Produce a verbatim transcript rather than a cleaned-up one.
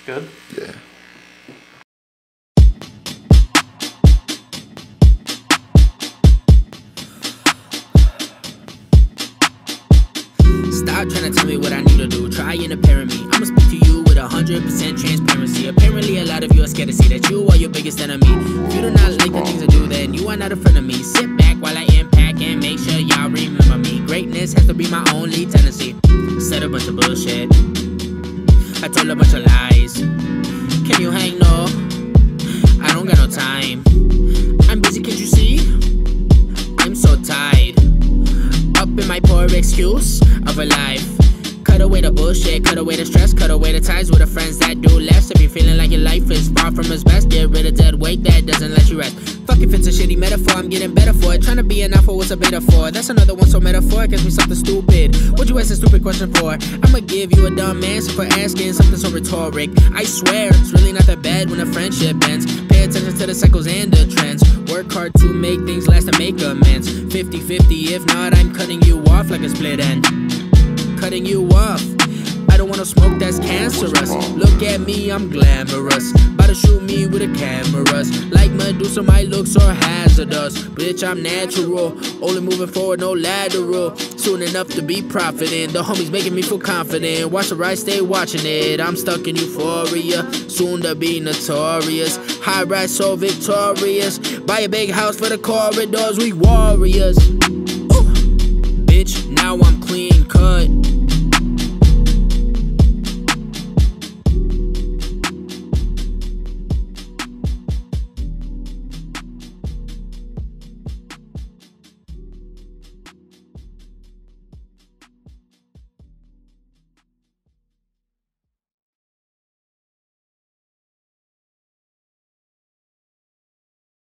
Good? Yeah. Stop trying to tell me what I need to do. Try and apparent me. I'ma speak to you with a hundred percent transparency. Apparently a lot of you are scared to see that you are your biggest enemy. If you do not like the things I do, then you are not a friend of me. Sit back while I impact and make sure y'all remember me. Greatness has to be my only tendency. Said a bunch of bullshit, I told a bunch of lies. Can you hang? No, I don't got no time. I'm busy, can't you see? I'm so tired. Up in my poor excuse of a life. Cut away the bullshit, cut away the stress, cut away the ties with the friends that do less. If you're feeling like your life is far from its best, get rid of dead weight that doesn't let you rest. Fuck if it's a shitty metaphor, I'm getting better for it. Trying to be an alpha, what's a beta for? That's another one so metaphoric, ask me something stupid. What'd you ask a stupid question for? I'ma give you a dumb answer for asking something so rhetoric. I swear, it's really not that bad when a friendship ends. Pay attention to the cycles and the trends. Work hard to make things last and make amends. Fifty fifty, if not, I'm cutting you off like a split end. Cutting you off. I don't wanna smoke, that's cancerous. Look at me, I'm glamorous. About to shoot me with the cameras. Like Medusa, my looks are hazardous. Bitch, I'm natural. Only moving forward, no lateral. Soon enough to be profiting. The homies making me feel confident. Watch the ride, stay watching it. I'm stuck in euphoria. Soon to be notorious. High rise, so victorious. Buy a big house for the corridors, we warriors. Ooh. Bitch, now I'm clean cut.